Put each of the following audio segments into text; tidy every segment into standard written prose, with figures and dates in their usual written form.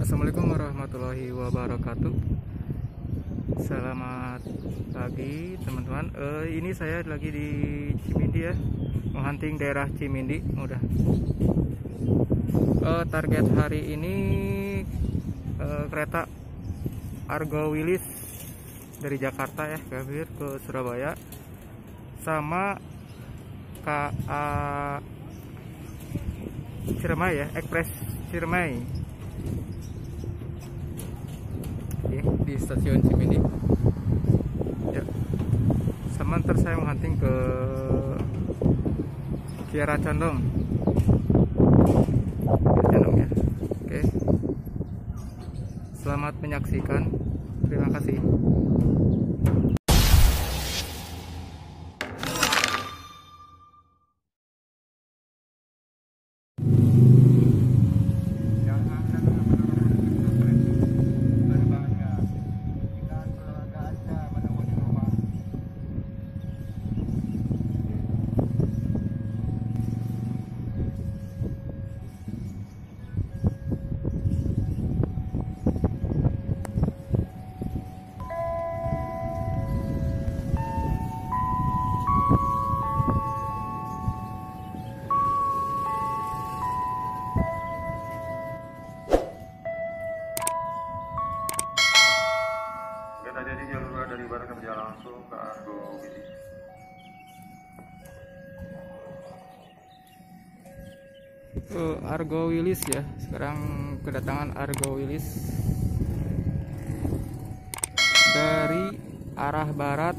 Assalamualaikum warahmatullahi wabarakatuh. Selamat pagi teman-teman. Ini saya lagi di Cimindi ya, menghunting daerah Cimindi. Udah. Target hari ini kereta Argo Wilis dari Jakarta ya ke Surabaya, sama KA Ciremai ya, Ekspres Ciremai di stasiun Cimindi ya. Sama ntar saya menghunting ke Kiara Condong ya. Oke, selamat menyaksikan, terima kasih. Jadi jalur dari barat kerja langsung ke Argo Wilis. Argo Wilis ya, sekarang kedatangan Argo Wilis dari arah barat.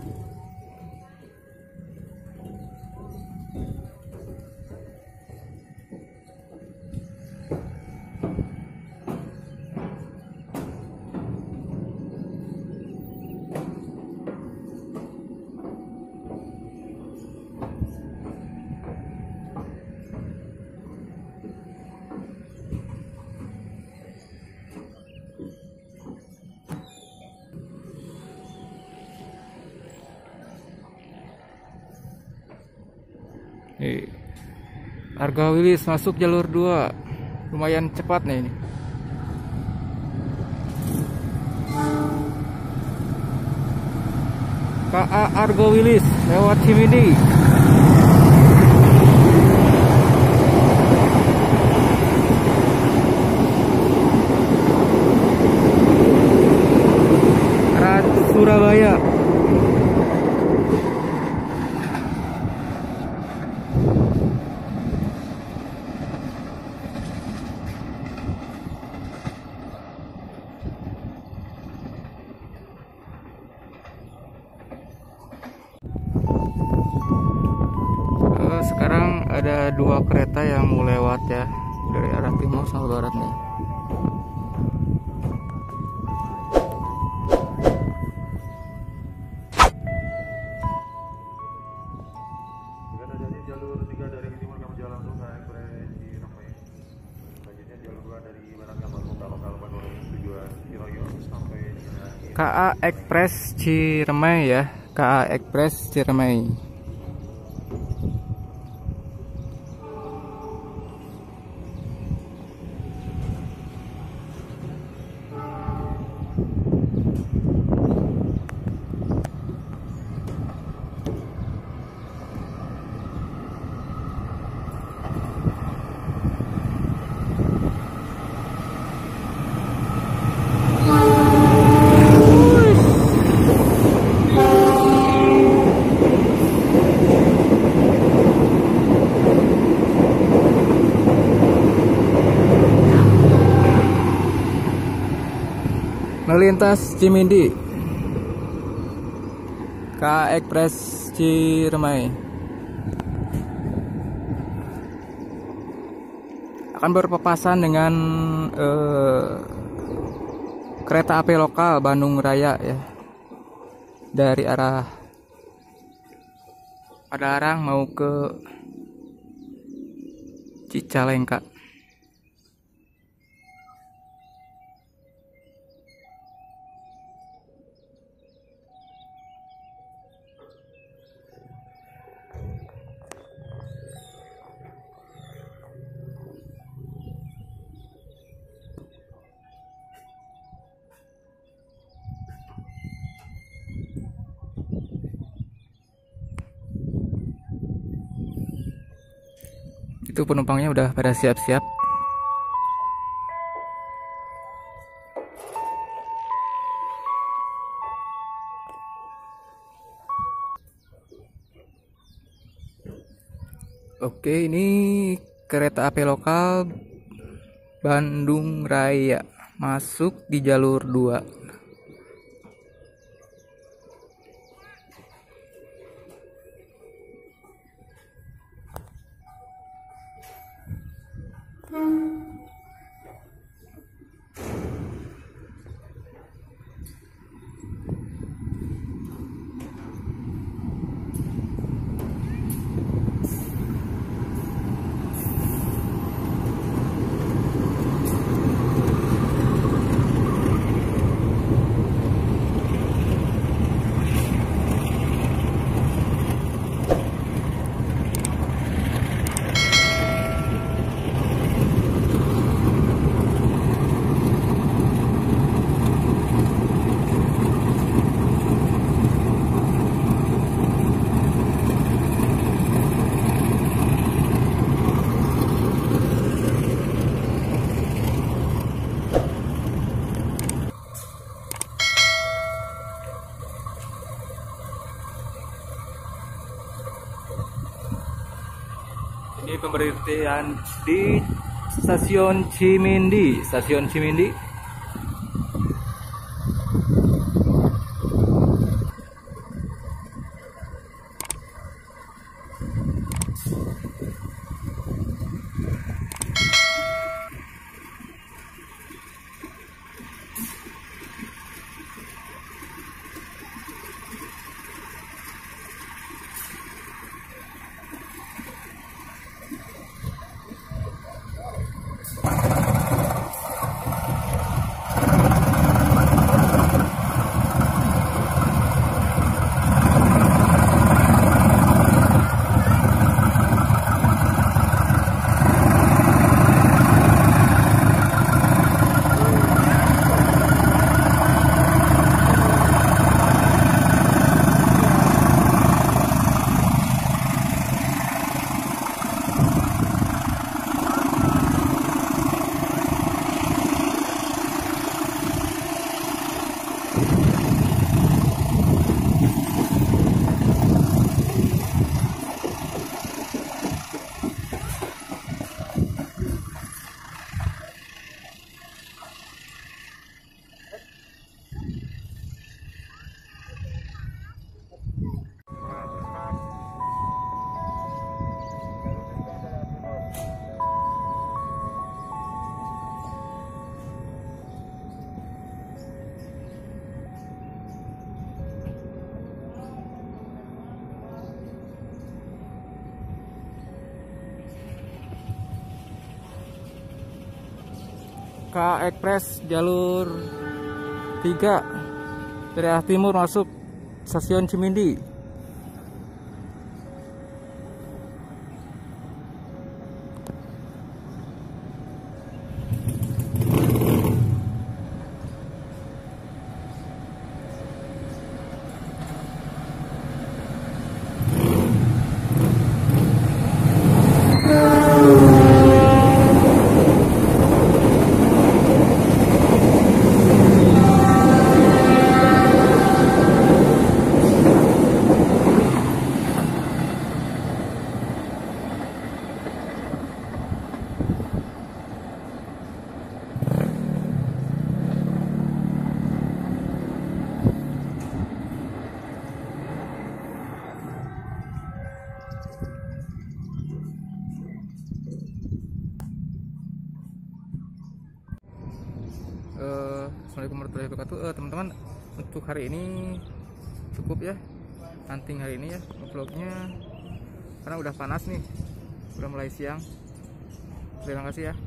Argo Wilis masuk jalur 2, lumayan cepat nih ini. KA Argo Wilis lewat Cimindi. Arah Surabaya. Sekarang ada 2 kereta yang mau lewat ya, dari arah timur sama barat nih. Jadi jalur 3 dari timur kamu jalan langsung ke Ekspres Ciremai. Selanjutnya jalur 2 dari barat kamu langsung ke lokal Bandung tujuan Ciroyo sampai dengan KA Ekspres Ciremai ya, KA Ekspres Ciremai. Melintas Cimindi, KA Ekspres Ciremai akan berpapasan dengan kereta api lokal Bandung Raya ya, dari arah Padalarang mau ke Cicalengka. Itu penumpangnya udah pada siap-siap. Oke, ini kereta api lokal Bandung Raya masuk di jalur 2. Ini pemberhentian di stasiun Cimindi. KA Express jalur 3 dari arah timur masuk stasiun Cimindi. Assalamualaikum warahmatullahi wabarakatuh. Teman-teman, untuk hari ini cukup ya hunting hari ini ya vlognya, karena udah panas nih, udah mulai siang. Terima kasih ya.